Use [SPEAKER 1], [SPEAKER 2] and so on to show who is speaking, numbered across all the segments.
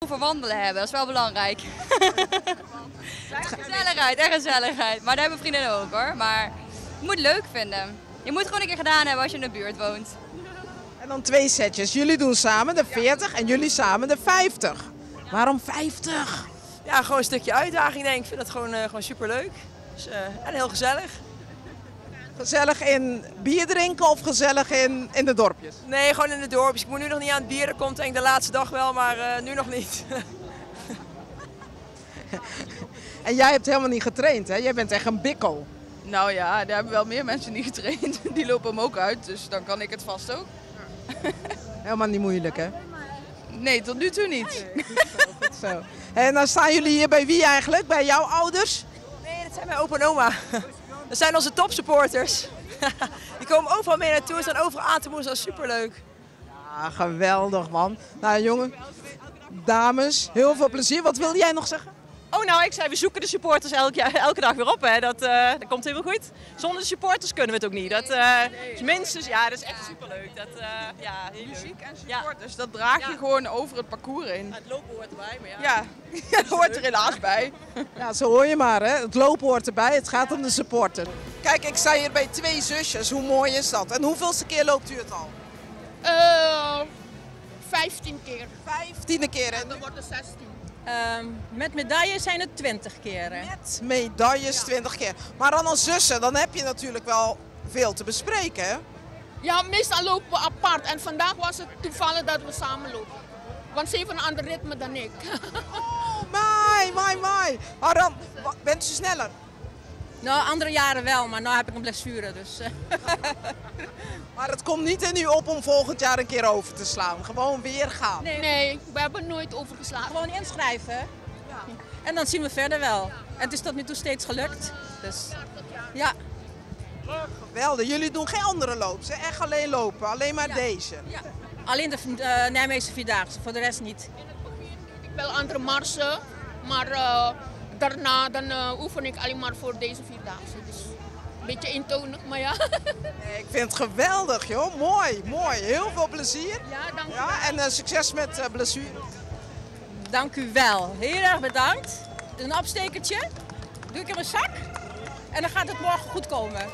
[SPEAKER 1] voor wandelen hebben, dat is wel belangrijk. Gezelligheid en gezelligheid. Maar dat hebben vriendinnen ook hoor. Maar je moet het leuk vinden. Je moet het gewoon een keer gedaan hebben als je in de buurt woont.
[SPEAKER 2] En dan 2 setjes. Jullie doen samen de 40 en jullie samen de 50. Waarom 50?
[SPEAKER 3] Ja, gewoon een stukje uitdaging denk ik. Ik vind dat gewoon superleuk. Dus, en heel gezellig.
[SPEAKER 2] Gezellig in bier drinken of gezellig in de dorpjes?
[SPEAKER 3] Nee, gewoon in de dorpjes. Ik moet nu nog niet aan het bier. Dat komt denk ik de laatste dag wel, maar nu nog niet.
[SPEAKER 2] En jij hebt helemaal niet getraind, hè? Jij bent echt een bikkel.
[SPEAKER 4] Nou ja, daar hebben wel meer mensen niet getraind. Die lopen hem ook uit, dus dan kan ik het vast ook.
[SPEAKER 2] Helemaal niet moeilijk, hè?
[SPEAKER 4] Nee, tot nu toe niet.
[SPEAKER 2] Goed zo. En dan staan jullie hier bij wie eigenlijk? Bij jouw ouders?
[SPEAKER 3] Nee, dat zijn mijn opa en oma. Dat zijn onze topsupporters. Die komen overal mee naartoe, staan overal aan te moedigen. Dat is superleuk.
[SPEAKER 2] Ja, geweldig man. Nou jongen, dames, heel veel plezier. Wat wilde jij nog zeggen?
[SPEAKER 5] Oh nou, ik zei we zoeken de supporters elke dag weer op. Hè. Dat komt helemaal goed. Zonder de supporters kunnen we het ook niet. Dat is minstens, ja, dat is echt superleuk. Ja, heel
[SPEAKER 4] Muziek
[SPEAKER 5] leuk.
[SPEAKER 4] en supporters, dat draag je gewoon over het parcours heen.
[SPEAKER 5] Het lopen hoort erbij, maar ja.
[SPEAKER 4] Ja, dat hoort er helaas bij.
[SPEAKER 2] Ja, zo hoor je maar, hè. Het lopen hoort erbij. Het gaat om de supporter. Kijk, ik sta hier bij 2 zusjes. Hoe mooi is dat? En hoeveelste keer loopt u het al?
[SPEAKER 6] 15 keer.
[SPEAKER 2] 15e keer, hè?
[SPEAKER 6] En dan wordt het 16.
[SPEAKER 5] Met medailles zijn het 20 keren.
[SPEAKER 2] Met medailles 20 keer. Maar dan als zussen, dan heb je natuurlijk wel veel te bespreken, hè?
[SPEAKER 6] Ja, meestal lopen we apart. En vandaag was het toevallig dat we samen lopen. Want ze heeft een ander ritme dan ik.
[SPEAKER 2] Oh, my. Maar dan, bent u sneller?
[SPEAKER 5] Nou, andere jaren wel, maar nu heb ik een blessure. Dus.
[SPEAKER 2] Maar het komt niet in u op om volgend jaar een keer over te slaan. Gewoon weer gaan.
[SPEAKER 6] Nee, we hebben nooit overgeslagen.
[SPEAKER 5] Gewoon inschrijven. Ja. En dan zien we verder wel. En het is tot nu toe steeds gelukt. Dus ja.
[SPEAKER 2] Geweldig. Jullie doen geen andere loops, hè? Echt alleen lopen. Alleen maar deze.
[SPEAKER 5] Ja. Alleen de Nijmeegse Vierdaagse, voor de rest niet.
[SPEAKER 6] In het begin deed ik wel andere marsen, maar daarna dan, oefen ik alleen maar voor deze Vierdaagse. Dus een beetje eentonig, maar ja.
[SPEAKER 2] Nee, ik vind het geweldig, joh. Mooi. Heel veel plezier.
[SPEAKER 6] Ja, dank u wel.
[SPEAKER 2] Ja, en succes met blessure.
[SPEAKER 5] Dank u wel. Heel erg bedankt. Een opstekertje. Doe ik in mijn zak. En dan gaat het morgen goed komen.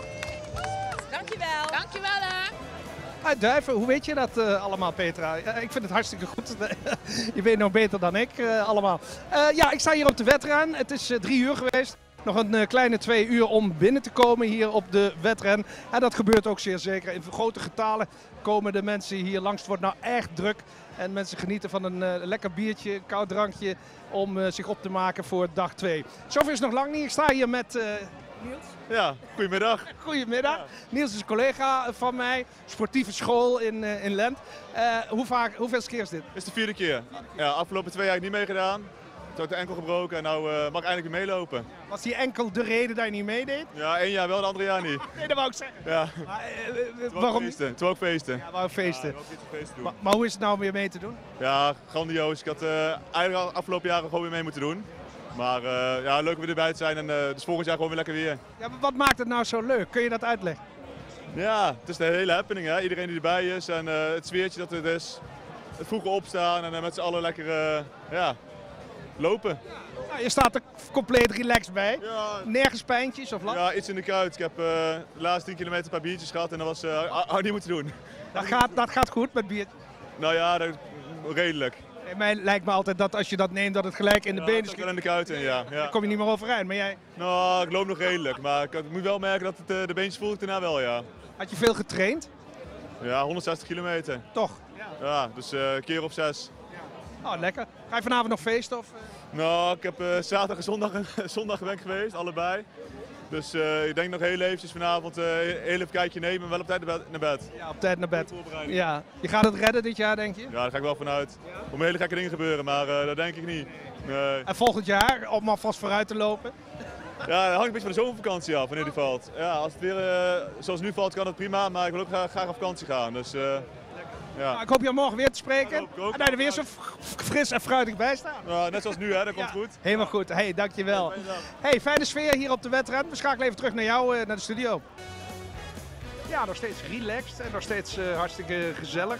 [SPEAKER 5] Dank je wel.
[SPEAKER 6] Dank je wel, hè.
[SPEAKER 7] Uit Duiven, hoe weet je dat allemaal, Petra? Ik vind het hartstikke goed. Je weet nog beter dan ik allemaal. Ja, ik sta hier op de wedren. Het is 3 uur geweest. Nog een kleine 2 uur om binnen te komen hier op de wedren. En dat gebeurt ook zeer zeker. In grote getalen komen de mensen hier langs. Het wordt nou echt druk. En mensen genieten van een lekker biertje, een koud drankje om zich op te maken voor dag 2. Zover is het nog lang niet. Ik sta hier met Niels.
[SPEAKER 8] Ja, goedemiddag.
[SPEAKER 7] Goedemiddag. Ja. Niels is een collega van mij, sportieve school in Lent. Hoeveelste keer is dit?
[SPEAKER 8] Dit is de 4e keer. Ja, afgelopen 2 jaar heb ik niet meegedaan. Toen heb ik de enkel gebroken en nu mag ik eindelijk weer meelopen.
[SPEAKER 7] Was die enkel de reden dat je niet meedeed?
[SPEAKER 8] Ja, 1 jaar wel, de andere jaar niet.
[SPEAKER 7] Nee, dat wou ik zeggen.
[SPEAKER 8] Ja.
[SPEAKER 7] Maar,
[SPEAKER 8] waarom? Toen ook feesten.
[SPEAKER 7] Ja, wou feesten.
[SPEAKER 8] Ja, feesten doen.
[SPEAKER 7] Maar hoe is het nou om weer mee te doen?
[SPEAKER 8] Ja, grandioos. Ik had eigenlijk al afgelopen jaren gewoon weer mee moeten doen. Maar ja, leuk om weer erbij te zijn en dus volgend jaar gewoon weer lekker weer.
[SPEAKER 7] Ja, maar wat maakt het nou zo leuk? Kun je dat uitleggen?
[SPEAKER 8] Ja, het is de hele happening, hè. Iedereen die erbij is en het sfeertje dat er is. Het vroege opstaan en met z'n allen lekker ja, lopen.
[SPEAKER 7] Ja, je staat er compleet relaxed bij.
[SPEAKER 8] Ja.
[SPEAKER 7] Nergens pijntjes of last?
[SPEAKER 8] Ja, iets in de kuit. Ik heb de laatste 10 kilometer een paar biertjes gehad en dat was hard niet moeten doen.
[SPEAKER 7] Dat gaat goed met biertjes?
[SPEAKER 8] Nou ja, redelijk.
[SPEAKER 7] Mij lijkt me altijd dat als je dat neemt dat het gelijk in de benen
[SPEAKER 8] schiet. Wel in de kuiten, ja.
[SPEAKER 7] Dan kom je niet meer overeind, maar jij?
[SPEAKER 8] Nou, ik loop nog redelijk, maar ik moet wel merken dat het, de beentjes voel ik daarna wel, ja.
[SPEAKER 7] Had je veel getraind?
[SPEAKER 8] Ja, 160 kilometer.
[SPEAKER 7] Toch?
[SPEAKER 8] Ja, dus een keer of 6.
[SPEAKER 7] Oh, lekker. Ga je vanavond nog feesten? Of?
[SPEAKER 8] Nou, ik heb zaterdag en zondag ben ik geweest, allebei. Dus ik denk nog heel eventjes vanavond heel even kijkje nemen, wel op tijd naar bed.
[SPEAKER 7] Ja, op tijd naar bed. Ja. Je gaat het redden dit jaar, denk je?
[SPEAKER 8] Ja, daar ga ik wel vanuit. Er hele gekke dingen gebeuren, maar dat denk ik niet. Nee.
[SPEAKER 7] En volgend jaar, om alvast vooruit te lopen?
[SPEAKER 8] Ja, dat hangt een beetje van de zomervakantie af, wanneer die valt. Ja, als het weer zoals nu valt, kan het prima, maar ik wil ook graag op vakantie gaan. Dus, ja.
[SPEAKER 7] Nou, ik hoop je morgen weer te spreken. En dat je er weer zo fris en fruitig bij staat.
[SPEAKER 8] Nou, net zoals nu, hè, dat komt goed.
[SPEAKER 7] Helemaal goed. Hey, dankjewel. Hey, fijne sfeer hier op de wedren. We schakelen even terug naar jou, naar de studio. Ja, nog steeds relaxed en nog steeds hartstikke gezellig.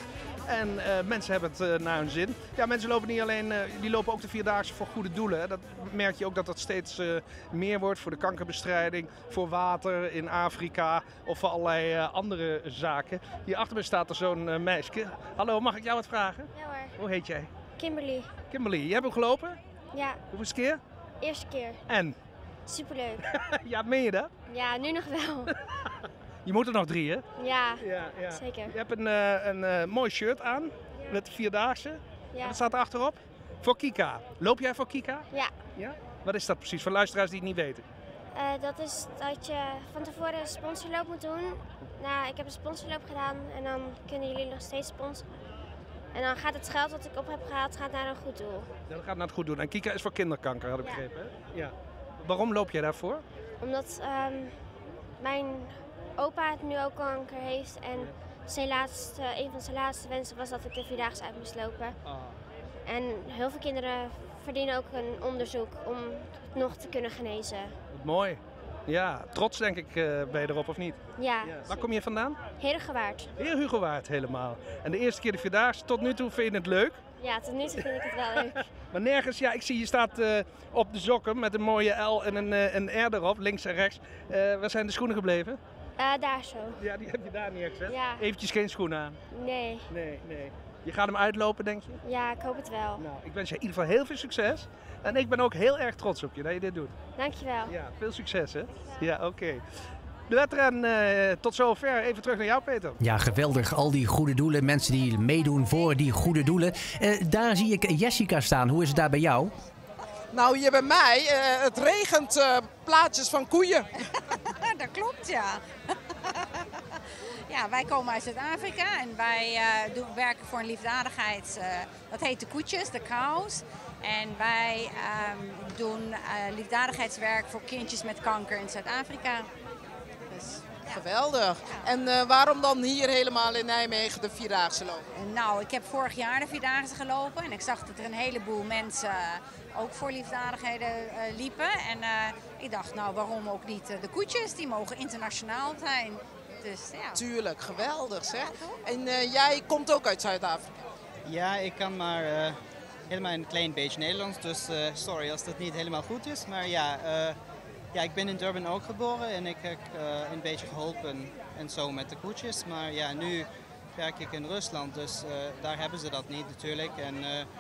[SPEAKER 7] En mensen hebben het naar hun zin. Ja, mensen lopen niet alleen, die lopen ook de Vierdaagse voor goede doelen. Hè. Dat merk je ook dat dat steeds meer wordt voor de kankerbestrijding, voor water in Afrika of voor allerlei andere zaken. Hier achter me staat er zo'n meisje. Hallo, mag ik jou wat vragen?
[SPEAKER 9] Ja hoor.
[SPEAKER 7] Hoe heet jij?
[SPEAKER 9] Kimberly.
[SPEAKER 7] Kimberly, jij hebt hem gelopen?
[SPEAKER 9] Ja,
[SPEAKER 7] Hoeveelste keer?
[SPEAKER 9] eerste keer.
[SPEAKER 7] En?
[SPEAKER 9] Superleuk.
[SPEAKER 7] Ja, meen je dat?
[SPEAKER 9] Ja, nu nog wel.
[SPEAKER 7] Je moet er nog 3, hè?
[SPEAKER 9] Ja,
[SPEAKER 7] Ja.
[SPEAKER 9] zeker.
[SPEAKER 7] Je hebt een mooi shirt aan met de Vierdaagse. En
[SPEAKER 9] Ja.
[SPEAKER 7] wat staat er achterop? Voor Kika. Loop jij voor Kika?
[SPEAKER 9] Ja.
[SPEAKER 7] Ja? Wat is dat precies voor luisteraars die het niet weten?
[SPEAKER 9] Dat is dat je van tevoren een sponsorloop moet doen. Nou, ik heb een sponsorloop gedaan en dan kunnen jullie nog steeds sponsoren. En dan gaat het geld wat ik op heb gehaald gaat naar een goed doel.
[SPEAKER 7] Ja, dat gaat naar het goed doen. En Kika is voor kinderkanker, had ik
[SPEAKER 9] Ja.
[SPEAKER 7] begrepen. Hè? Ja. Waarom loop jij daarvoor?
[SPEAKER 9] Omdat mijn opa het nu ook kanker heeft en een van zijn laatste wensen was dat ik de Vierdaagse uit moest lopen. En heel veel kinderen verdienen ook een onderzoek om het nog te kunnen genezen.
[SPEAKER 7] Wat mooi. Ja, trots denk ik ben je erop of niet?
[SPEAKER 9] Ja,
[SPEAKER 7] Waar kom je vandaan?
[SPEAKER 9] Heergewaard.
[SPEAKER 7] Heer Hugowaard helemaal. En de eerste keer de Vierdaagse, tot nu toe vind je het leuk?
[SPEAKER 9] Ja, tot nu toe vind ik het wel leuk.
[SPEAKER 7] Maar nergens, ja, ik zie je staat op de sokken met een mooie L en een R erop, links en rechts. Waar zijn de schoenen gebleven?
[SPEAKER 9] Daar zo.
[SPEAKER 7] Ja, die heb je daar neergezet.
[SPEAKER 9] Ja.
[SPEAKER 7] Eventjes geen schoenen aan.
[SPEAKER 9] Nee.
[SPEAKER 7] Nee. Je gaat hem uitlopen, denk je?
[SPEAKER 9] Ja, ik hoop het wel.
[SPEAKER 7] Nou, ik wens je in ieder geval heel veel succes. En ik ben ook heel erg trots op je dat je dit doet.
[SPEAKER 9] Dankjewel.
[SPEAKER 7] Ja, veel succes hè? Ja, oké. De wedren, tot zover. Even terug naar jou, Peter.
[SPEAKER 10] Ja, geweldig. Al die goede doelen. Mensen die meedoen voor die goede doelen. Daar zie ik Jessica staan. Hoe is het daar bij jou?
[SPEAKER 2] Nou, hier bij mij, het regent plaatjes van koeien.
[SPEAKER 11] Dat klopt, ja. Ja, wij komen uit Zuid-Afrika en wij werken voor een liefdadigheid. Dat heet de koetjes, de cows. En wij doen liefdadigheidswerk voor kindjes met kanker in Zuid-Afrika. Dus, ja.
[SPEAKER 2] Geweldig. Ja. En waarom dan hier helemaal in Nijmegen de Vierdaagse lopen?
[SPEAKER 11] Nou, ik heb vorig jaar de Vierdaagse gelopen en ik zag dat er een heleboel mensen ook voor liefdadigheden liepen. En ik dacht, nou waarom ook niet de koetjes, die mogen internationaal zijn. Dus, ja.
[SPEAKER 2] Tuurlijk, geweldig zeg. En jij komt ook uit Zuid-Afrika?
[SPEAKER 12] Ja, ik kan maar helemaal een klein beetje Nederlands, dus sorry als dat niet helemaal goed is. Maar ja, ik ben in Durban ook geboren en ik heb een beetje geholpen en zo met de koetjes. Maar ja, nu werk ik in Rusland, dus daar hebben ze dat niet natuurlijk. En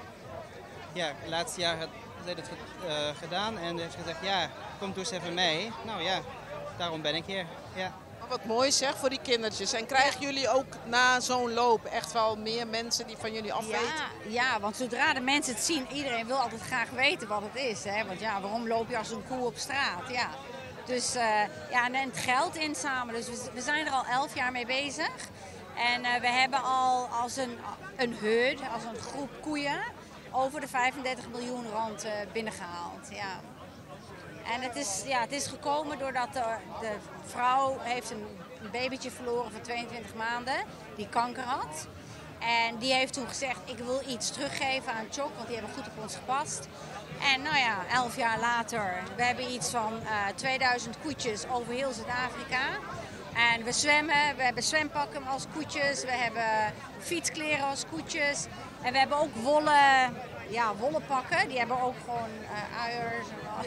[SPEAKER 12] laatste jaar had zij dat gedaan en heeft gezegd, ja, kom dus even mee. Nou ja, daarom ben ik hier. Ja.
[SPEAKER 2] Wat mooi zeg voor die kindertjes. En krijgen jullie ook na zo'n loop echt wel meer mensen die van jullie afweten?
[SPEAKER 11] Ja, want zodra de mensen het zien, iedereen wil altijd graag weten wat het is. Hè? Want ja, waarom loop je als een koe op straat? Ja. Dus en het geld inzamelen. Dus we zijn er al 11 jaar mee bezig. En we hebben al als een herd, als een groep koeien, over de 35 miljoen rand binnengehaald. Ja. En het is gekomen doordat de vrouw heeft een babytje verloren van 22 maanden die kanker had. En die heeft toen gezegd, ik wil iets teruggeven aan Chok, want die hebben goed op ons gepast. En nou ja, 11 jaar later, we hebben iets van 2000 koetjes over heel Zuid-Afrika. En we zwemmen, we hebben zwempakken als koetjes, we hebben fietskleren als koetjes. En we hebben ook wollen pakken, die hebben ook gewoon uiers.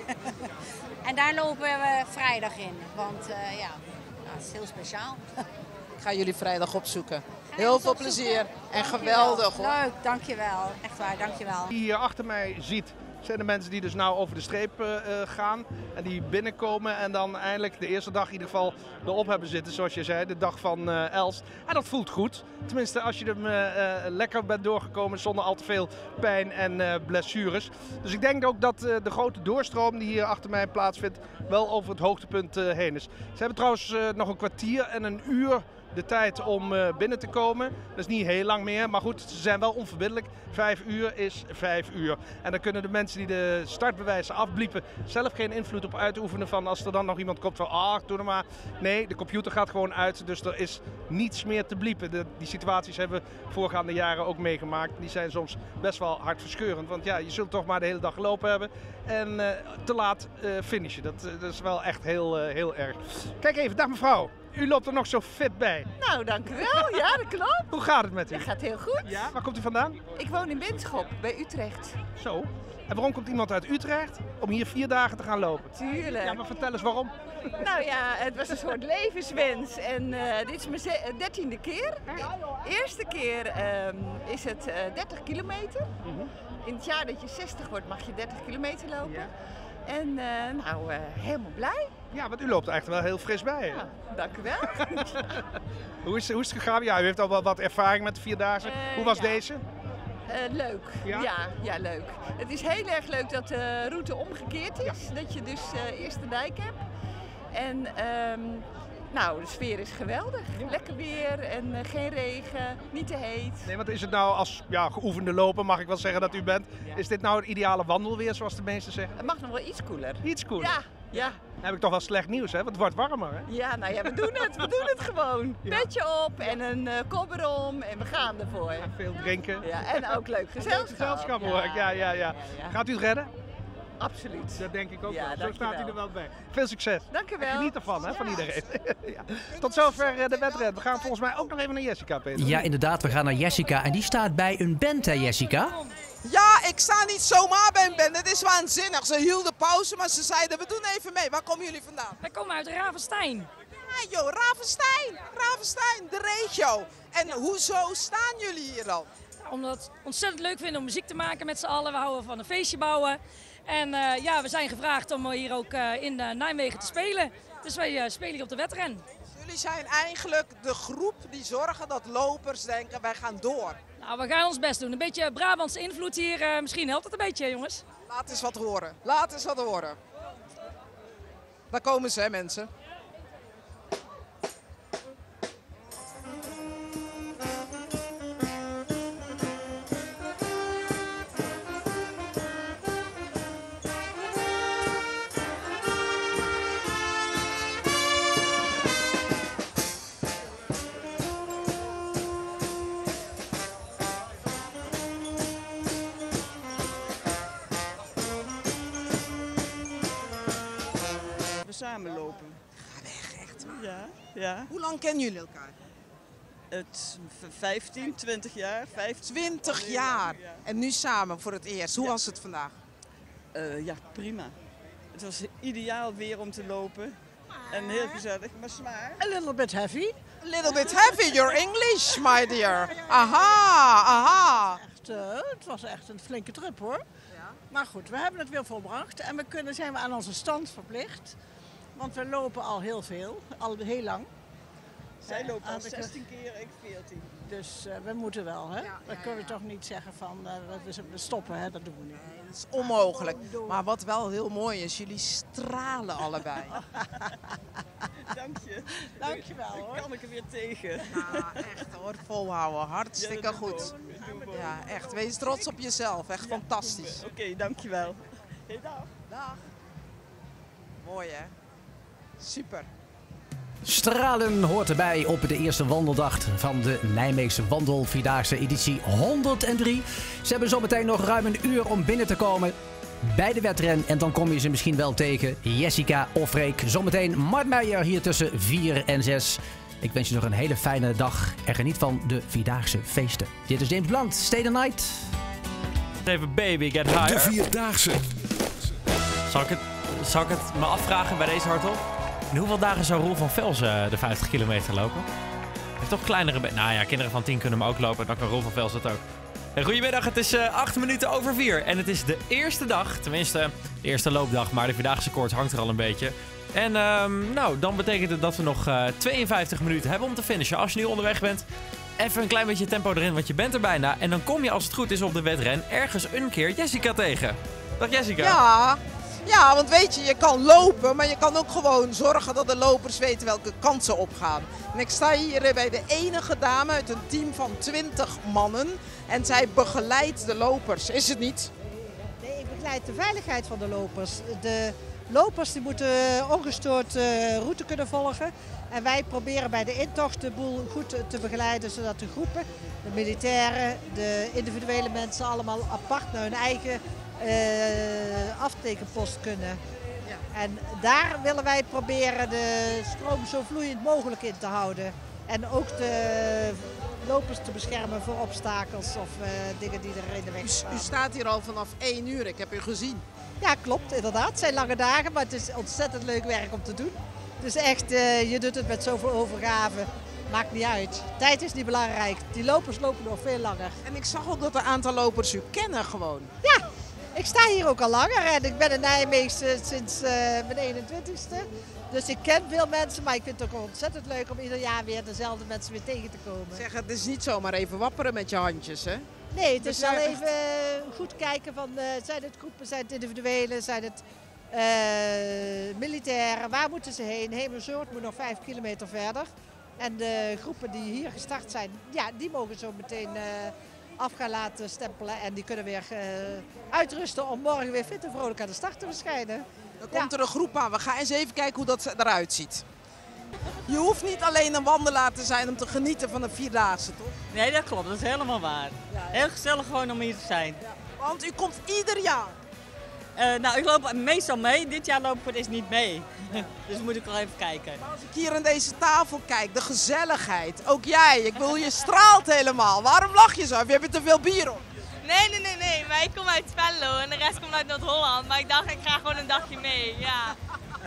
[SPEAKER 11] En daar lopen we vrijdag in, want het is heel speciaal.
[SPEAKER 2] Ik ga jullie vrijdag opzoeken. Heel veel plezier en geweldig hoor.
[SPEAKER 11] Leuk, dankjewel. Echt waar, dankjewel.
[SPEAKER 7] Die hier achter mij ziet, zijn de mensen die dus nou over de streep gaan en die binnenkomen en dan eindelijk de eerste dag in ieder geval erop hebben zitten, zoals je zei, de dag van Elst. En dat voelt goed. Tenminste, als je er lekker bent doorgekomen zonder al te veel pijn en blessures. Dus ik denk ook dat de grote doorstroom die hier achter mij plaatsvindt wel over het hoogtepunt heen is. Ze hebben trouwens nog een kwartier en een uur de tijd om binnen te komen. Dat is niet heel lang meer, maar goed, ze zijn wel onverbiddelijk. 5 uur is 5 uur. En dan kunnen de mensen die de startbewijzen afbliepen zelf geen invloed op uitoefenen van als er dan nog iemand komt van, doe maar. Nee, de computer gaat gewoon uit, dus er is niets meer te bliepen. Die situaties hebben we voorgaande jaren ook meegemaakt. Die zijn soms best wel hartverscheurend, want ja, je zult toch maar de hele dag gelopen hebben. En te laat finishen. Dat is wel echt heel erg. Kijk even, dag mevrouw. U loopt er nog zo fit bij.
[SPEAKER 13] Nou, dank u wel. Ja, dat klopt.
[SPEAKER 7] Hoe gaat het met u?
[SPEAKER 13] Het gaat heel goed.
[SPEAKER 7] Ja, waar komt u vandaan?
[SPEAKER 13] Ik woon in Benschop, bij Utrecht.
[SPEAKER 7] Zo. En waarom komt iemand uit Utrecht om hier 4 dagen te gaan lopen?
[SPEAKER 13] Tuurlijk.
[SPEAKER 7] Ja, maar vertel eens waarom.
[SPEAKER 13] Nou ja, het was een soort levenswens. En dit is mijn 13e keer. Eerste keer is het 30 kilometer. In het jaar dat je 60 wordt mag je 30 kilometer lopen. Ja. En helemaal blij.
[SPEAKER 7] Ja, want u loopt echt wel heel fris bij.
[SPEAKER 13] Ja, dank u wel.
[SPEAKER 7] Hoe is het gegaan? Ja, u heeft al wel wat ervaring met de 4-daagse. Hoe was deze?
[SPEAKER 13] Leuk. Ja, leuk. Het is heel erg leuk dat de route omgekeerd is. Ja. Dat je dus eerst de dijk hebt. En de sfeer is geweldig. Ja. Lekker weer en geen regen, niet te heet.
[SPEAKER 7] Nee, want is het nou als geoefende loper, mag ik wel zeggen dat u bent, is dit nou het ideale wandelweer zoals de meesten zeggen?
[SPEAKER 13] Het mag nog wel iets koeler.
[SPEAKER 7] Iets koeler?
[SPEAKER 13] Ja.
[SPEAKER 7] Dan heb ik toch wel slecht nieuws, hè? Want het wordt warmer, hè?
[SPEAKER 13] Ja, nou ja, we doen het. We doen het gewoon. Ja. Petje op en een kobber om en we gaan ervoor. Ja,
[SPEAKER 7] veel drinken.
[SPEAKER 13] Ja, en ook leuk gezelschap.
[SPEAKER 7] Gezelschap hoor ik, ja. Gaat u het redden?
[SPEAKER 13] Absoluut.
[SPEAKER 7] Dat denk ik ook
[SPEAKER 13] wel.
[SPEAKER 7] Zo staat u er wel bij. Veel succes.
[SPEAKER 13] Dank u wel.
[SPEAKER 7] Geniet ervan, hè, van iedereen. Ja. Tot zover de wedren. We gaan volgens mij ook nog even naar Jessica, Peter.
[SPEAKER 10] Ja, inderdaad. We gaan naar Jessica. En die staat bij een band, hè, Jessica?
[SPEAKER 2] Ja, ik sta niet zomaar bij een band. Het is waanzinnig. Ze hielden pauze, maar ze zeiden, we doen even mee. Waar komen jullie vandaan?
[SPEAKER 14] Wij komen uit Ravenstein.
[SPEAKER 2] Ja joh, Ravenstein, de regio. En hoezo staan jullie hier dan?
[SPEAKER 14] Omdat we het ontzettend leuk vinden om muziek te maken met z'n allen. We houden van een feestje bouwen. En we zijn gevraagd om hier ook in Nijmegen te spelen. Dus wij spelen hier op de wedren.
[SPEAKER 2] Jullie zijn eigenlijk de groep die zorgen dat lopers denken, wij gaan door.
[SPEAKER 14] Nou, we gaan ons best doen. Een beetje Brabantse invloed hier. Misschien helpt het een beetje, jongens.
[SPEAKER 2] Laat eens wat horen. Daar komen ze, hè, mensen.
[SPEAKER 15] Samenlopen.
[SPEAKER 2] Ga weg, echt waar?
[SPEAKER 15] Ja.
[SPEAKER 2] Hoe lang kennen jullie elkaar?
[SPEAKER 15] Het 15, 20 jaar.
[SPEAKER 2] 20 jaar. Ja. En nu samen voor het eerst. Hoe was het vandaag?
[SPEAKER 15] Prima. Het was ideaal weer om te lopen. En heel gezellig, maar zwaar.
[SPEAKER 16] A little bit heavy.
[SPEAKER 2] A little bit heavy, your English, my dear. Aha.
[SPEAKER 16] Het was echt een flinke trip, hoor. Ja. Maar goed, we hebben het weer volbracht. En zijn we aan onze stand verplicht. Want we lopen al heel veel, al heel lang.
[SPEAKER 15] Zij lopen al 16 keer, ik 14.
[SPEAKER 16] Dus we moeten wel, hè? Dan kunnen we toch niet zeggen van we stoppen, hè? Dat doen we niet.
[SPEAKER 2] Nee, dat is onmogelijk. Maar wat wel heel mooi is, jullie stralen allebei.
[SPEAKER 15] Dank je.
[SPEAKER 16] Dank je wel, hoor.
[SPEAKER 15] Dan kan ik er weer tegen.
[SPEAKER 2] Ja, echt hoor, volhouden. Hartstikke goed. Ja, echt. Wees trots op jezelf. Echt fantastisch.
[SPEAKER 15] Oké, dank je wel. Hey,
[SPEAKER 2] dag. Mooi, hè? Super.
[SPEAKER 10] Stralen hoort erbij op de eerste wandeldag van de Nijmeegse Wandelvierdaagse editie 103. Ze hebben zometeen nog ruim een uur om binnen te komen bij de wedren. En dan kom je ze misschien wel tegen. Jessica of Freek. Zometeen Mart Meijer hier tussen 4 en 6. Ik wens je nog een hele fijne dag en geniet van de Vierdaagse feesten. Dit is James Blunt, Stay the Night.
[SPEAKER 17] Even baby, get higher.
[SPEAKER 18] De Vierdaagse.
[SPEAKER 17] Zal ik het me afvragen bij deze hardop? In hoeveel dagen zou Roel van Velzen de 50 kilometer lopen? Hij heeft toch kleinere... Nou ja, kinderen van 10 kunnen hem ook lopen. Dan kan Roel van Velzen het ook. Goedemiddag, het is 8 minuten over 4. En het is de eerste dag, tenminste de eerste loopdag. Maar de Vierdaagse koorts hangt er al een beetje. En dan betekent het dat we nog 52 minuten hebben om te finishen. Als je nu onderweg bent, even een klein beetje tempo erin, want je bent er bijna. En dan kom je, als het goed is, op de wedren ergens een keer Jessica tegen. Dag Jessica.
[SPEAKER 2] Ja, want weet je, je kan lopen, maar je kan ook gewoon zorgen dat de lopers weten welke kant ze opgaan. En ik sta hier bij de enige dame uit een team van 20 mannen en zij begeleidt de lopers, is het niet?
[SPEAKER 19] Nee, ik begeleid de veiligheid van de lopers. De lopers die moeten ongestoord route kunnen volgen. En wij proberen bij de intocht de boel goed te begeleiden, zodat de groepen, de militairen, de individuele mensen allemaal apart naar hun eigen aftekenpost kunnen.
[SPEAKER 2] Ja.
[SPEAKER 19] En daar willen wij proberen de stroom zo vloeiend mogelijk in te houden. En ook de lopers te beschermen voor obstakels of dingen die er in de weg staan.
[SPEAKER 2] U staat hier al vanaf 1 uur, ik heb u gezien.
[SPEAKER 19] Ja, klopt, inderdaad. Het zijn lange dagen, maar het is ontzettend leuk werk om te doen. Dus echt, je doet het met zoveel overgave. Maakt niet uit. Tijd is niet belangrijk. Die lopers lopen nog veel langer.
[SPEAKER 2] En ik zag ook dat een aantal lopers u kennen gewoon.
[SPEAKER 19] Ja, ik sta hier ook al langer en ik ben in Nijmegen sinds mijn 21ste. Dus ik ken veel mensen, maar ik vind het ook ontzettend leuk om ieder jaar weer dezelfde mensen weer tegen te komen.
[SPEAKER 2] Zeg, het is niet zomaar even wapperen met je handjes, hè?
[SPEAKER 19] Nee, het is wel even goed kijken van, zijn het groepen, zijn het individuele, zijn het militairen, waar moeten ze heen? Hemelzoort moet nog 5 kilometer verder. En de groepen die hier gestart zijn, ja, die mogen zo meteen af gaan laten stempelen. En die kunnen weer uitrusten om morgen weer fit en vrolijk aan de start te verschijnen.
[SPEAKER 2] Dan komt er een groep aan. We gaan eens even kijken hoe dat eruit ziet. Je hoeft niet alleen een wandelaar te zijn om te genieten van een vierdaagse, toch?
[SPEAKER 18] Nee, dat klopt. Dat is helemaal waar. Ja. Heel gezellig gewoon om hier te zijn.
[SPEAKER 2] Ja. Want u komt ieder jaar.
[SPEAKER 18] Nou, ik loop meestal mee. Dit jaar loop ik het eens niet mee. Ja. Dus moet ik wel even kijken.
[SPEAKER 2] Maar als ik hier aan deze tafel kijk, de gezelligheid. Ook jij, ik bedoel, je straalt helemaal. Waarom lach je zo? Heb je te veel bier op?
[SPEAKER 20] Nee. Maar ik kom uit Venlo en de rest komt uit Noord-Holland. Maar ik dacht, ik ga gewoon een dagje mee. Ja.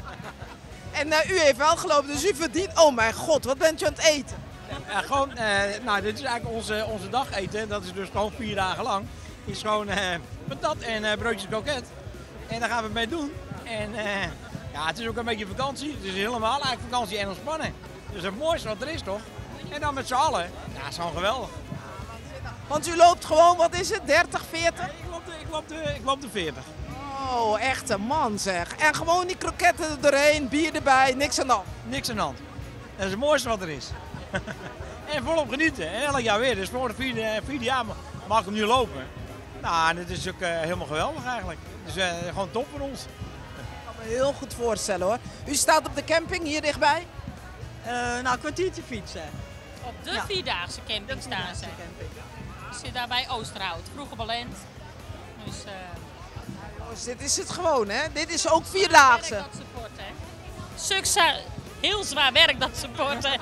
[SPEAKER 2] En u heeft wel gelopen, dus u verdient... Oh mijn god, wat bent u aan het eten?
[SPEAKER 21] Gewoon, nou, dit is eigenlijk onze dageten. Dat is dus gewoon 4 dagen lang. Het is gewoon patat en broodjes kroket. En daar gaan we mee doen. En ja, het is ook een beetje vakantie. Het is helemaal eigenlijk vakantie en ontspannen. Dus het mooiste wat er is, toch? En dan met z'n allen. Ja, het is gewoon geweldig.
[SPEAKER 2] Want u loopt gewoon, wat is het, 30, 40?
[SPEAKER 21] Nee, ik loop de 40.
[SPEAKER 2] Oh, echt een man zeg. En gewoon die kroketten er doorheen, bier erbij, niks aan de hand.
[SPEAKER 21] Niks aan de hand. Dat is het mooiste wat er is. En volop genieten. En elk jaar weer. Dus voor de vierde jaar mag ik hem nu lopen. Nou, dit is ook helemaal geweldig eigenlijk. Dus gewoon top voor ons.
[SPEAKER 2] Ik kan me heel goed voorstellen hoor. U staat op de camping hier dichtbij?
[SPEAKER 18] Nou, een kwartiertje fietsen.
[SPEAKER 20] Op de vierdaagse camping staan ze. Ik zit daar bij Oosterhout, Vroege Balent. Dus,
[SPEAKER 2] dit is het gewoon hè? Dit is ook vierdaagse.
[SPEAKER 20] Dat support, hè? Heel zwaar werk dat supporten.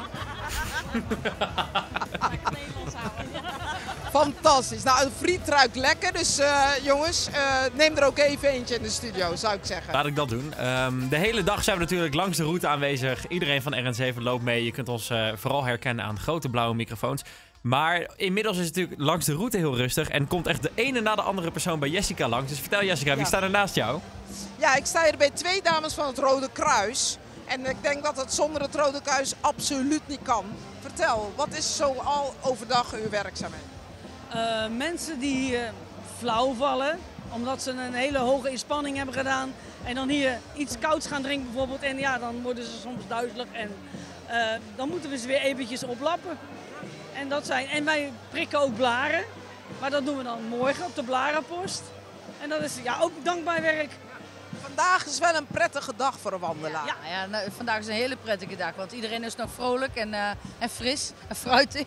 [SPEAKER 2] Fantastisch. Nou, een friet ruikt lekker. Dus jongens, neem er ook even eentje in de studio, zou ik zeggen.
[SPEAKER 17] Laat ik dat doen. De hele dag zijn we natuurlijk langs de route aanwezig. Iedereen van RN7 loopt mee. Je kunt ons vooral herkennen aan grote blauwe microfoons. Maar inmiddels is het natuurlijk langs de route heel rustig. En komt echt de ene na de andere persoon bij Jessica langs. Dus vertel Jessica, wie staat er naast jou?
[SPEAKER 2] Ja, ik sta hier bij 2 dames van het Rode Kruis. En ik denk dat het zonder het Rode Kruis absoluut niet kan. Vertel, wat is zo al overdag uw werkzaamheid?
[SPEAKER 14] Mensen die flauw vallen, omdat ze een hele hoge inspanning hebben gedaan. En dan hier iets kouds gaan drinken bijvoorbeeld. En ja, dan worden ze soms duizelig. En dan moeten we ze weer eventjes oplappen. En wij prikken ook blaren. Maar dat doen we dan morgen op de blarenpost. En dat is ja, ook dankbaar werk.
[SPEAKER 2] Vandaag is wel een prettige dag voor een wandelaar.
[SPEAKER 4] Ja, nou, vandaag is een hele prettige dag, want iedereen is nog vrolijk en fris en fruitig.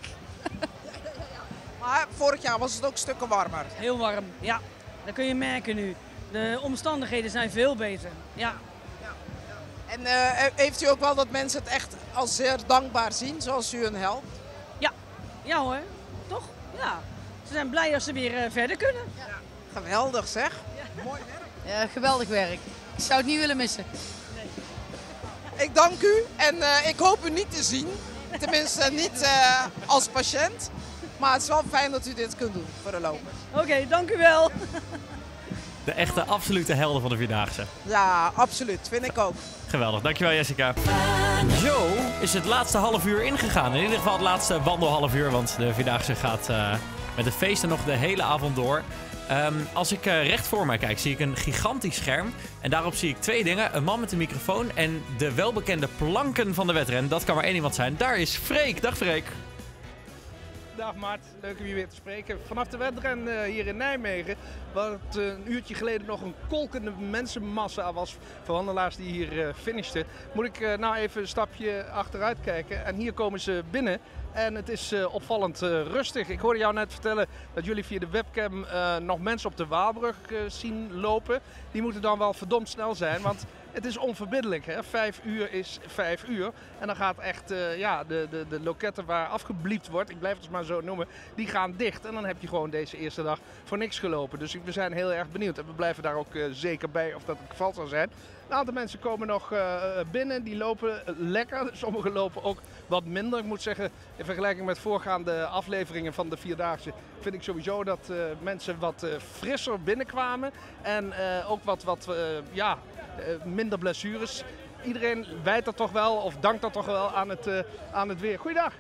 [SPEAKER 2] Maar vorig jaar was het ook stukken warmer.
[SPEAKER 14] Heel warm, ja. Dat kun je merken nu. De omstandigheden zijn veel beter, ja.
[SPEAKER 2] En heeft u ook wel dat mensen het echt als zeer dankbaar zien, zoals u een helpt?
[SPEAKER 14] Ja hoor, toch? Ja. Ze zijn blij als ze weer verder kunnen.
[SPEAKER 2] Ja. Geweldig zeg. Ja. Mooi werk.
[SPEAKER 4] Ja, geweldig werk. Ik zou het niet willen missen.
[SPEAKER 2] Nee. Ik dank u en ik hoop u niet te zien. Tenminste niet als patiënt. Maar het is wel fijn dat u dit kunt doen voor de lopers.
[SPEAKER 14] Oké, dank u wel.
[SPEAKER 17] De echte absolute helden van de Vierdaagse.
[SPEAKER 2] Ja, absoluut. Vind ik ook.
[SPEAKER 17] Geweldig, dankjewel Jessica. Zo is het laatste half uur ingegaan. In ieder geval het laatste wandelhalf uur, want de Vierdaagse gaat met de feesten nog de hele avond door. Als ik recht voor mij kijk, zie ik een gigantisch scherm. En daarop zie ik 2 dingen. Een man met een microfoon en de welbekende planken van de wedren. Dat kan maar 1 iemand zijn. Daar is Freek. Dag Freek.
[SPEAKER 7] Dag Mart, leuk om je weer te spreken. Vanaf de wedren hier in Nijmegen, waar het een uurtje geleden nog een kolkende mensenmassa was van wandelaars die hier finishten, moet ik nou even een stapje achteruit kijken. En hier komen ze binnen en het is opvallend rustig. Ik hoorde jou net vertellen dat jullie via de webcam nog mensen op de Waalbrug zien lopen. Die moeten dan wel verdomd snel zijn, want Het is onverbiddelijk, hè? 5 uur is 5 uur. En dan gaat echt, de loketten waar afgebliept wordt, ik blijf het maar zo noemen, die gaan dicht. En dan heb je gewoon deze eerste dag voor niks gelopen. Dus we zijn heel erg benieuwd. En we blijven daar ook zeker bij of dat het geval zal zijn. Een aantal mensen komen nog binnen, die lopen lekker. Sommigen lopen ook wat minder. Ik moet zeggen, in vergelijking met voorgaande afleveringen van de Vierdaagse vind ik sowieso dat mensen wat frisser binnenkwamen. En ook wat minder blessures. Iedereen wijt dat toch wel, of dankt dat toch wel aan het weer. Goeiedag.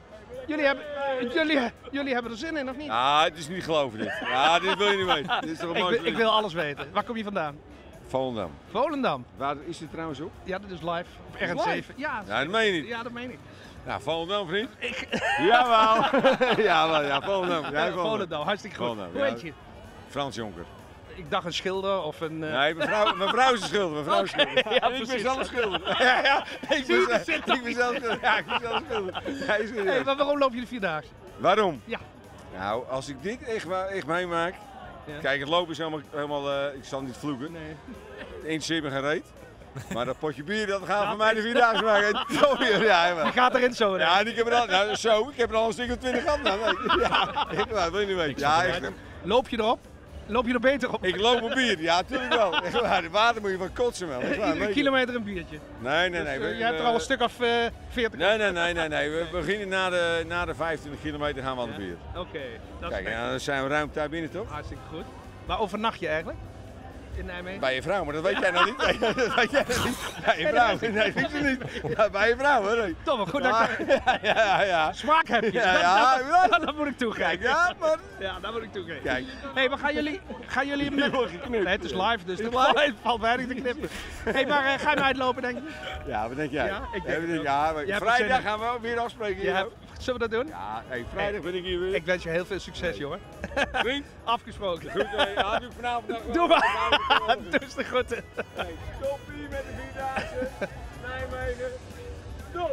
[SPEAKER 7] Jullie hebben er zin in, of niet?
[SPEAKER 1] Ja, het is niet geloven dit. Ja, dit wil je niet weten. Dit is toch een mooi
[SPEAKER 7] ik wil alles weten. Waar kom je vandaan?
[SPEAKER 1] Volendam.
[SPEAKER 7] Volendam.
[SPEAKER 1] Waar is dit trouwens op?
[SPEAKER 7] Ja, dat is live. Op RN7. Ja,
[SPEAKER 1] dat meen je niet.
[SPEAKER 7] Ja, dat meen ik.
[SPEAKER 1] Ja, Volendam, vriend. Jawel. Jawel, ja, Volendam. Ja,
[SPEAKER 7] Volendam, hartstikke goed.
[SPEAKER 1] Volendam,
[SPEAKER 7] hoe heet je?
[SPEAKER 1] Frans Jonker.
[SPEAKER 7] Ik dacht een schilder of een...
[SPEAKER 1] Nee, mijn vrouw is een schilder. Mijn vrouw is schilder.
[SPEAKER 7] Ja,
[SPEAKER 1] ik ben zelf schilder. Ja, ik ben zelf schilder. Ja, ik ben zelf schilder.
[SPEAKER 7] Hey, maar waarom loop je de Vierdaagse?
[SPEAKER 1] Waarom?
[SPEAKER 7] Ja.
[SPEAKER 1] Nou, als ik dit echt meemaak... Ja. Kijk, het lopen is helemaal ik zal niet vloeken. Nee. Interesseert me geen reet. Maar dat potje bier, dat gaat voor mij de Vierdaagse maken.
[SPEAKER 7] Die gaat erin zo.
[SPEAKER 1] Ja, en ik heb er al een stuk of 20 gehad. Ja, wil je niet weten. Ja, echt.
[SPEAKER 7] Loop je erop? Loop je er beter op?
[SPEAKER 1] Ik loop op bier, ja, natuurlijk wel. Echt waar, de water moet je van kotsen wel.
[SPEAKER 7] Iedere kilometer een biertje?
[SPEAKER 1] Nee.
[SPEAKER 7] Je hebt er al een stuk of 40?
[SPEAKER 1] Nee. We beginnen na de 25 kilometer gaan we aan de bier.
[SPEAKER 7] Oké.
[SPEAKER 1] Kijk, dan zijn we ruim daar binnen, toch?
[SPEAKER 7] Hartstikke goed. Waar overnacht je eigenlijk? In Nijmegen?
[SPEAKER 1] Bij je vrouw, maar dat weet jij nog niet. Nee, dat weet jij nog niet. Bij je vrouw? Nee, weet je niet. Ja, bij je vrouw, hoor. Nee.
[SPEAKER 7] Toch wel goed.
[SPEAKER 1] Ja.
[SPEAKER 7] Smaak heb je.
[SPEAKER 1] Ja,
[SPEAKER 7] dat moet ik toegeven.
[SPEAKER 1] Ja, maar...
[SPEAKER 7] Ja, dat moet ik toegeven.
[SPEAKER 1] Kijk.
[SPEAKER 7] Hé, maar gaan jullie met... Nee, het is live, dus het valt weinig te knippen. Hé, maar ga je me uitlopen, denk ik?
[SPEAKER 1] Ja, wat denk jij?
[SPEAKER 7] Ja, ik denk
[SPEAKER 1] vrijdag gaan we weer afspreken.
[SPEAKER 7] Zullen we dat doen?
[SPEAKER 1] Ja, vrijdag ben ik hier weer.
[SPEAKER 7] Ik wens je heel veel succes, jongen.
[SPEAKER 1] Vriend?
[SPEAKER 7] Afgesproken.
[SPEAKER 1] Goed, ja, doe ik vanavond nog.
[SPEAKER 7] Doe maar. Dus de groeten.
[SPEAKER 1] Toppie met de Vierdaagse. Nijmegen. Top.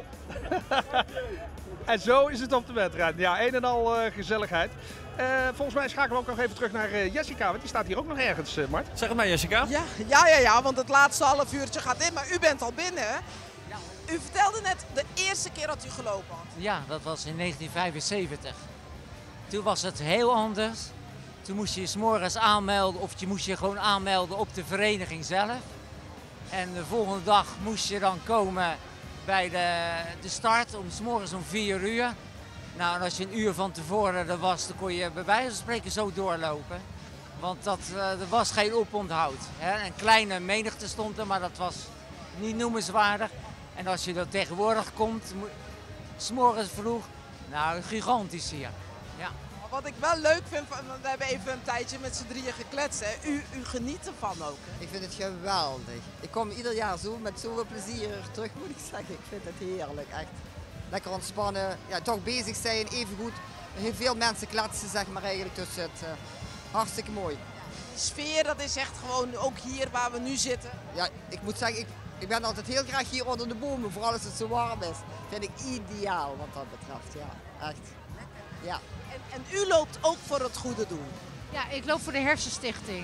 [SPEAKER 7] En zo is het op de wedstrijd. Ja, een en al gezelligheid. Volgens mij schakelen we ook nog even terug naar Jessica, want die staat hier ook nog ergens, Mart.
[SPEAKER 17] Zeg het maar, Jessica.
[SPEAKER 2] Ja, want het laatste half uurtje gaat in, maar u bent al binnen. Ja. U vertelde net de eerste keer dat u gelopen had.
[SPEAKER 22] Ja, dat was in 1975. Toen was het heel anders. Toen moest je 's morgens aanmelden of je moest je gewoon aanmelden op de vereniging zelf. En de volgende dag moest je dan komen bij de start, 's morgens om 4 uur. Nou, en als je een uur van tevoren er was, dan kon je bij wijze van spreken zo doorlopen. Want er was geen oponthoud. Hè? Een kleine menigte stond er, maar dat was niet noemenswaardig. En als je er tegenwoordig komt, 's morgens vroeg, nou, gigantisch hier. Ja.
[SPEAKER 2] Wat ik wel leuk vind, we hebben even een tijdje met z'n drieën gekletst. Hè? U geniet ervan ook. Hè?
[SPEAKER 23] Ik vind het geweldig. Ik kom ieder jaar zo met zoveel plezier terug, moet ik zeggen. Ik vind het heerlijk, echt. Lekker ontspannen, ja, toch bezig zijn, even goed. Heel veel mensen kletsen, zeg maar eigenlijk, dus het hartstikke mooi.
[SPEAKER 2] De sfeer, dat is echt gewoon ook hier waar we nu zitten.
[SPEAKER 23] Ja, ik moet zeggen, ik ben altijd heel graag hier onder de bomen, vooral als het zo warm is. Vind ik ideaal wat dat betreft, ja, echt. Ja.
[SPEAKER 2] En u loopt ook voor het goede doel?
[SPEAKER 24] Ja, ik loop voor de Hersenstichting.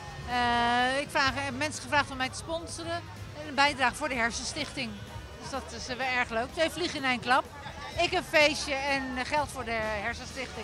[SPEAKER 24] Ik heb mensen gevraagd om mij te sponsoren en een bijdrage voor de Hersenstichting. Dus dat is wel erg leuk. 2 vliegen in 1 klap. Ik een feestje en geld voor de Hersenstichting.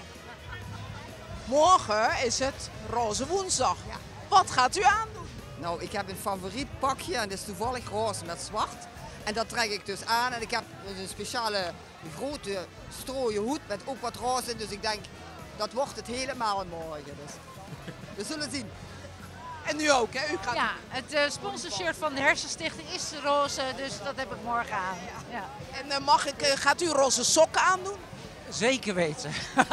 [SPEAKER 2] Morgen is het Roze Woensdag. Ja. Wat gaat u aandoen?
[SPEAKER 23] Nou, ik heb een favoriet pakje en dat is toevallig roze met zwart. En dat trek ik dus aan en ik heb een speciale grote strooien hoed met ook wat roze in. Dus ik denk, dat wordt het helemaal morgen. Dus we zullen zien.
[SPEAKER 2] En nu ook, hè? U gaat...
[SPEAKER 24] Ja, het sponsorshirt van de Hersenstichting is roze, dus dat heb ik morgen aan. Ja.
[SPEAKER 2] En gaat u roze sokken aandoen?
[SPEAKER 22] Zeker weten.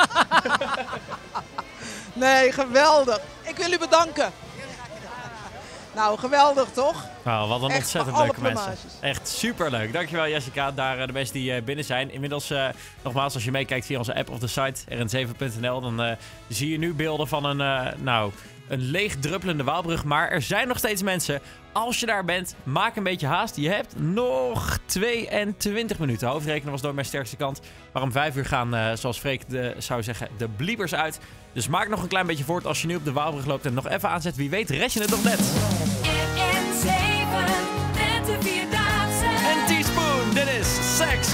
[SPEAKER 2] Nee, geweldig. Ik wil u bedanken. Nou, geweldig toch?
[SPEAKER 17] Nou, wat een
[SPEAKER 2] echt
[SPEAKER 17] ontzettend leuke mensen. Echt superleuk. Dankjewel Jessica. Daar de mensen die binnen zijn. Inmiddels, nogmaals, als je meekijkt via onze app of de site rn7.nl, dan zie je nu beelden van een leeg druppelende Waalbrug. Maar er zijn nog steeds mensen. Als je daar bent, maak een beetje haast. Je hebt nog 22 minuten. Hoofdrekenen was door mijn sterkste kant. Maar om 5 uur gaan, zoals Freek zou zeggen, de bliepers uit. Dus maak nog een klein beetje voort als je nu op de Waalbrug loopt en nog even aanzet. Wie weet red je het nog net.
[SPEAKER 25] RN7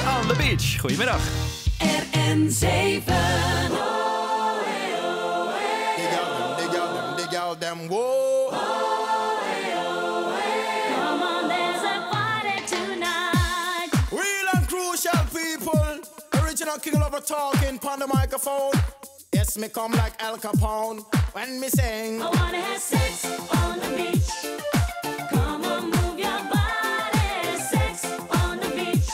[SPEAKER 17] on the Beach. Goedemiddag.
[SPEAKER 3] RN7.
[SPEAKER 5] Them whoa.
[SPEAKER 3] Come on, there's a party tonight.
[SPEAKER 5] Real and crucial people. Original king lover talking on the microphone. Yes, me come like Al Capone when me sing.
[SPEAKER 3] I wanna have sex on the beach. Come on, move your body. Sex on the beach.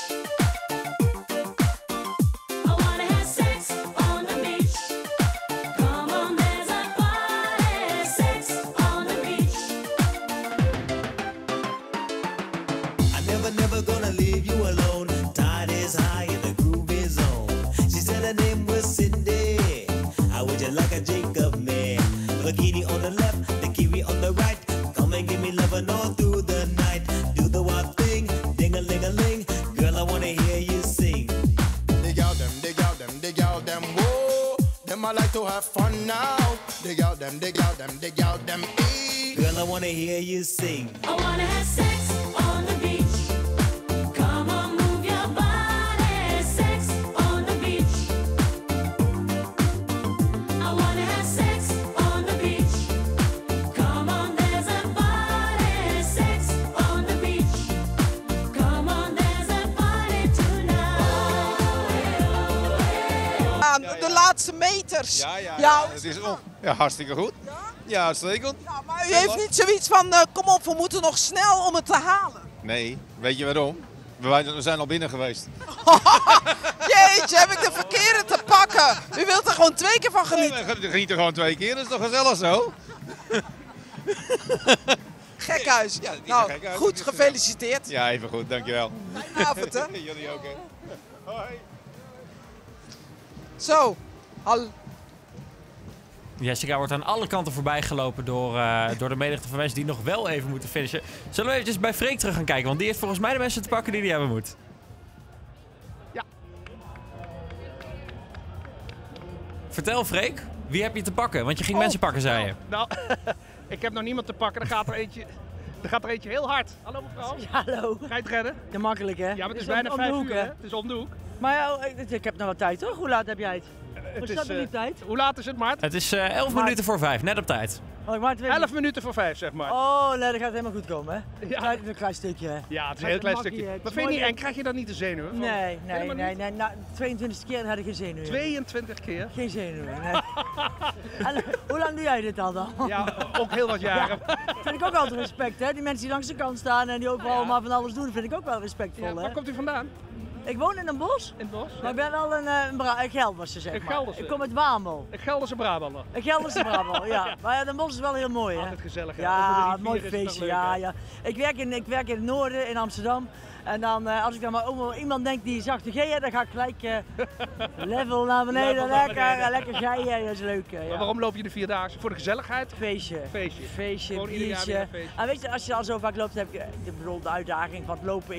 [SPEAKER 3] I wanna have sex on the beach. Come on, there's a party. Sex on the beach.
[SPEAKER 6] I'm never gonna leave you alone. Tide is high and the groove is on. She said her name was Cindy. How would you like a Jacob man? The bikini on the left, the kiwi on the right. Come and give me loving all through the night. Do the wild thing, ding-a-ling-a-ling. Girl, I wanna hear you sing.
[SPEAKER 5] Dig out them, dig out them, dig out them, whoa. Them I like to have fun now. Dig out them, dig out them, dig out them,
[SPEAKER 6] Girl, I wanna hear you sing.
[SPEAKER 3] I wanna have sex on the beach. Come on, move your body. Sex on the beach. I wanna have sex on the beach. Come on, there's a party. Sex on the beach. Come on, there's a party tonight.
[SPEAKER 2] Aan de laatste meters.
[SPEAKER 1] Ja, het is hartstikke goed. Ja, uitstekend.
[SPEAKER 2] Maar u heeft niet zoiets van, kom op, we moeten nog snel om het te halen.
[SPEAKER 1] Nee, weet je waarom? We zijn al binnen geweest.
[SPEAKER 2] Jeetje, heb ik de verkeerde te pakken. U wilt er gewoon 2 keer van genieten.
[SPEAKER 1] We genieten gewoon 2 keer, dat is toch gezellig zo?
[SPEAKER 2] Gekhuis.
[SPEAKER 1] Ja,
[SPEAKER 2] Nou,
[SPEAKER 1] gekhuis.
[SPEAKER 2] goed, gefeliciteerd.
[SPEAKER 1] Ja, even goed, dankjewel.
[SPEAKER 2] Fijne avond, hè?
[SPEAKER 1] Jullie ook, hè? Hoi.
[SPEAKER 2] Zo,
[SPEAKER 17] Jessica wordt aan alle kanten voorbij gelopen door de menigte van mensen die nog wel even moeten finishen. Zullen we eventjes bij Freek terug gaan kijken? Want die heeft volgens mij de mensen te pakken die hij hebben moet.
[SPEAKER 7] Ja.
[SPEAKER 17] Vertel Freek, wie heb je te pakken? Want je ging mensen pakken, zei je.
[SPEAKER 7] Nou, ik heb nog niemand te pakken. Er gaat er eentje heel hard. Hallo mevrouw.
[SPEAKER 8] Ja, hallo.
[SPEAKER 7] Ga je het redden?
[SPEAKER 8] Ja, makkelijk hè?
[SPEAKER 7] Ja, maar het is
[SPEAKER 8] om
[SPEAKER 7] bijna
[SPEAKER 8] de
[SPEAKER 7] 5
[SPEAKER 8] hoek,
[SPEAKER 7] uur,
[SPEAKER 8] hè?
[SPEAKER 7] hè? Het is om de hoek.
[SPEAKER 8] Maar ja, ik heb nog wat tijd toch? Hoe laat heb jij het? Wat staat er
[SPEAKER 7] is,
[SPEAKER 8] die tijd?
[SPEAKER 7] Hoe laat is het, Mart?
[SPEAKER 17] Het is 11 minuten voor 5, net op tijd.
[SPEAKER 8] Oh, ik maak
[SPEAKER 7] 11 minuten voor 5, zeg maar.
[SPEAKER 8] Oh, nee, dat gaat helemaal goed komen, hè?
[SPEAKER 7] Ja.
[SPEAKER 8] Het is een klein stukje, hè?
[SPEAKER 7] Ja, het is een heel klein stukje. Maar vind je niet, en krijg je dan niet de zenuwen?
[SPEAKER 8] Nee.
[SPEAKER 7] Helemaal niet?
[SPEAKER 8] Na 22e keer had ik geen zenuwen.
[SPEAKER 7] 22 keer?
[SPEAKER 8] Geen zenuwen, nee. En, hoe lang doe jij dit al dan?
[SPEAKER 7] Ja, ook heel wat jaren.
[SPEAKER 8] Ja, vind ik ook altijd respect, hè? Die mensen die langs de kant staan en die overal maar van alles doen, vind ik ook wel respectvol, hè?
[SPEAKER 7] Waar komt u vandaan?
[SPEAKER 8] Ik woon in een bos.
[SPEAKER 7] In het bos?
[SPEAKER 8] Maar ik ben wel een Gelderse, zeg maar.
[SPEAKER 7] Een Gelderse?
[SPEAKER 8] Ik kom uit Wamel.
[SPEAKER 7] Een Gelderse Brabander?
[SPEAKER 8] Een Gelderse Brabander, ja. Maar ja, Den Bosch is wel heel mooi, hè?
[SPEAKER 7] Altijd gezellig, hè?
[SPEAKER 8] Ja,
[SPEAKER 7] Over de
[SPEAKER 8] mooi
[SPEAKER 7] rivier is het
[SPEAKER 8] feestje,
[SPEAKER 7] toch leuk,
[SPEAKER 8] ja. Ik werk in het noorden, in Amsterdam. En dan, als ik dan maar iemand denkt die zachte G, dan ga ik gelijk level naar beneden. Lekker gijen, dat is leuk. Ja.
[SPEAKER 7] Maar waarom loop je de 4-daagse? Voor de gezelligheid?
[SPEAKER 8] Feestje.
[SPEAKER 7] Feestje,
[SPEAKER 8] Gewoon ieder jaar weer een feestje. En weet je, als je al zo vaak loopt, heb ik bedoel, de uitdaging van het lopen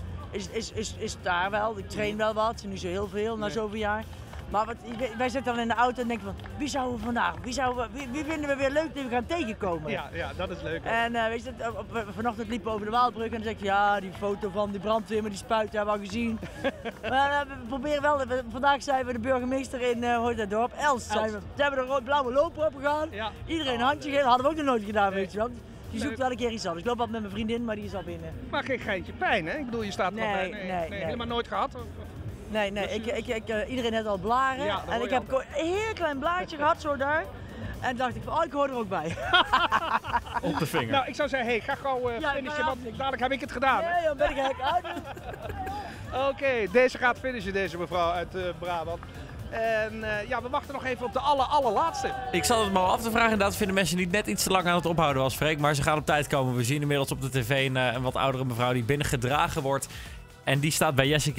[SPEAKER 8] is daar wel. Ik train wel wat, niet zo heel veel na zoveel jaar. Maar wij zitten dan in de auto en denken van, wie zouden we vandaag, wie vinden we weer leuk dat we gaan tegenkomen?
[SPEAKER 7] Ja, dat is leuk.
[SPEAKER 8] En weet je, vanochtend liepen we over de Waalbrug en dan zeg ik, ja, die foto van die brandweer met die spuit hebben we al gezien. Maar we proberen wel, vandaag zijn we de burgemeester in Hoortdorp, Els. Ze hebben de blauwe loper opgegaan. Ja. Iedereen een handje gegeven, hadden we ook nog nooit gedaan, weet je wel. Je zoekt wel een keer iets anders. Ik loop altijd met mijn vriendin, maar die is al binnen.
[SPEAKER 7] Maar geen geintje pijn, hè? Ik bedoel, je staat er al bij. Nee, helemaal nooit gehad?
[SPEAKER 8] Nee, iedereen heeft al blaren. Ja, en ik heb een heel klein blaadje gehad, zo daar. En dacht ik van, ik hoor er ook bij.
[SPEAKER 17] Op de vinger.
[SPEAKER 7] Nou, ik zou zeggen, ga gauw finishen, want dadelijk heb ik het gedaan.
[SPEAKER 8] Nee, dan ben ik gek uit.
[SPEAKER 7] Oké, deze gaat finishen, deze mevrouw uit Brabant. En we wachten nog even op de allerlaatste.
[SPEAKER 17] Ik zat het maar af te vragen. Inderdaad vinden mensen niet net iets te lang aan het ophouden was Freek. Maar ze gaan op tijd komen. We zien inmiddels op de tv een wat oudere mevrouw die binnengedragen wordt. En die staat bij Jessica.